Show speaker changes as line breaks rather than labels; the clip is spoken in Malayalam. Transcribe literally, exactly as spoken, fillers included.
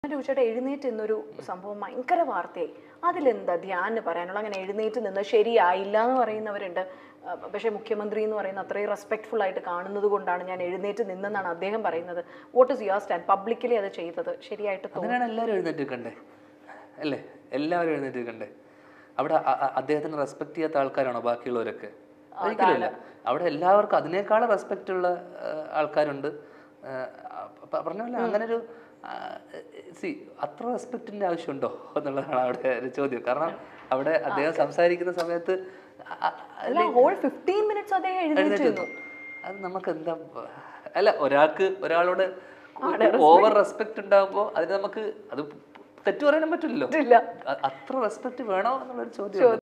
ചോദിച്ചേട്ടാ എഴുന്നേറ്റ് നിന്നൊരു സംഭവം ഭയങ്കര വാർത്തയായി. അതിലെന്താ ധ്യാന് പറയാനുള്ള? അങ്ങനെ എഴുന്നേറ്റ് നിന്ന് ശരിയായില്ല എന്ന് പറയുന്നവരുണ്ട്. പക്ഷേ മുഖ്യമന്ത്രി എന്ന് പറയുന്ന അത്രയും റെസ്പെക്ട്ഫുൾ ആയിട്ട് കാണുന്നത് കൊണ്ടാണ് ഞാൻ എഴുന്നേറ്റ് നിന്നെന്നാണ് അദ്ദേഹം പറയുന്നത്. What is your stand? Publicly അത് ചെയ്തത് ശരിയായിട്ട്
തോന്നുന്നു. എല്ലാവരും എഴുന്നേറ്റ് കണ്ടേ അല്ലേ? എല്ലാവരും എഴുന്നേറ്റ് കണ്ടേ? അവിടെ അദ്ദേഹത്തിന് റെസ്പെക്ട് ചെയ്യാത്ത ആൾക്കാരാണോ ബാക്കിയുള്ളവരൊക്കെ? ഒരിക്കലുമില്ല. അവിടെ എല്ലാവർക്കും അതിനേക്കാളും റെസ്പെക്റ്റ് ഉള്ള ആൾക്കാരുണ്ട്. പറഞ്ഞ പോലെ അങ്ങനെ ഒരു സി അത്ര റെസ്പെക്റ്റിന്റെ ആവശ്യമുണ്ടോ എന്നുള്ളതാണ് അവിടെ ഒരു ചോദ്യം. കാരണം അവിടെ അദ്ദേഹം സംസാരിക്കുന്ന സമയത്ത് അത് നമുക്ക് എന്താ അല്ല, ഒരാൾക്ക് ഒരാളോട് ഓവർ റെസ്പെക്ട് ഉണ്ടാകുമ്പോൾ അതിന് നമുക്ക് അത് തെറ്റു പറയാനും പറ്റില്ലല്ലോ. അത്ര റെസ്പെക്ട് വേണോ എന്നുള്ളൊരു ചോദ്യം.